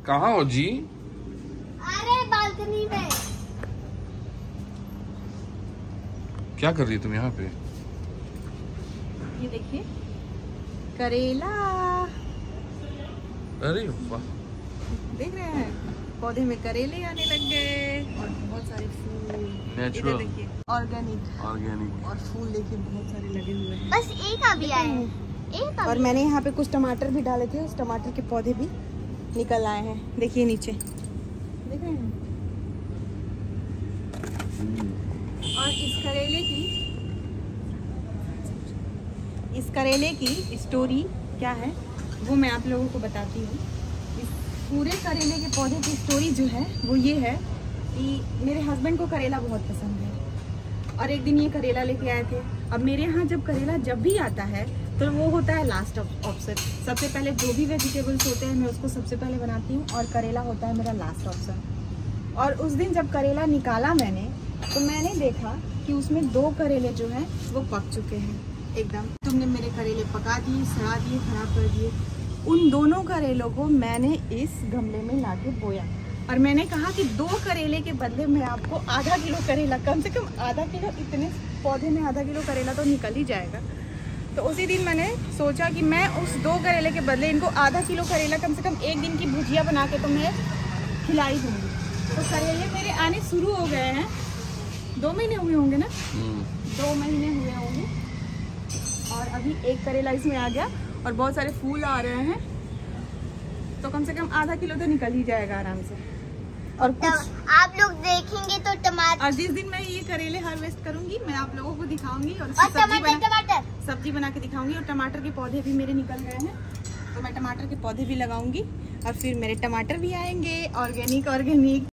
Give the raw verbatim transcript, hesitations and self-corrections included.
कहाँ हो जी? अरे बालकनी में। क्या कर रही है तुम यहाँ पे? ये देखिए करेला। अरे वाह, देख रहे हैं पौधे में करेले आने लग गए और बहुत सारे फूल। नेचुरल, देखिए ऑर्गेनिक ऑर्गेनिक और फूल देखिए बहुत सारे लगे हुए हैं। बस एक अभी आया है, एक और मैंने यहाँ पे कुछ टमाटर भी डाले थे, उस टमाटर के पौधे भी निकल आए हैं। देखिए नीचे देख रहे हैं। और इस करेले की इस करेले की स्टोरी क्या है वो मैं आप लोगों को बताती हूँ। इस पूरे करेले के पौधे की स्टोरी जो है वो ये है कि मेरे हस्बैंड को करेला बहुत पसंद है और एक दिन ये करेला लेके आए थे। अब मेरे यहाँ जब करेला जब भी आता है तो वो होता है लास्ट ऑप्शन। सबसे पहले जो भी वेजिटेबल्स होते हैं मैं उसको सबसे पहले बनाती हूँ और करेला होता है मेरा लास्ट ऑप्शन। और उस दिन जब करेला निकाला मैंने तो मैंने देखा कि उसमें दो करेले जो हैं वो पक चुके हैं एकदम। तुमने मेरे करेले पका दिए, सड़ा दिए, खराब कर दिए। उन दोनों करेलों को मैंने इस गमले में ला के बोया और मैंने कहा कि दो करेले के बदले में आपको आधा किलो करेला, कम से कम आधा किलो, इतने पौधे में आधा किलो करेला तो निकल ही जाएगा। तो उसी दिन मैंने सोचा कि मैं उस दो करेले के बदले इनको आधा किलो करेला कम से कम एक दिन की भुजिया बना के तो मैं खिलाई दूँगी। तो करेले मेरे आने शुरू हो गए हैं। दो महीने हुए होंगे ना, दो महीने हुए होंगे और अभी एक करेला इसमें आ गया और बहुत सारे फूल आ रहे हैं। तो कम से कम आधा किलो तो निकल ही जाएगा आराम से। और तो आप लोग देखेंगे तो टमाटर, और जिस दिन मैं ये करेले हार्वेस्ट करूंगी मैं आप लोगों को दिखाऊंगी और, और सब्जी टमाटर बना टमाटर सब्जी बना के दिखाऊंगी। और टमाटर के पौधे भी मेरे निकल गए हैं तो मैं टमाटर के पौधे भी लगाऊंगी और फिर मेरे टमाटर भी आएंगे ऑर्गेनिक ऑर्गेनिक।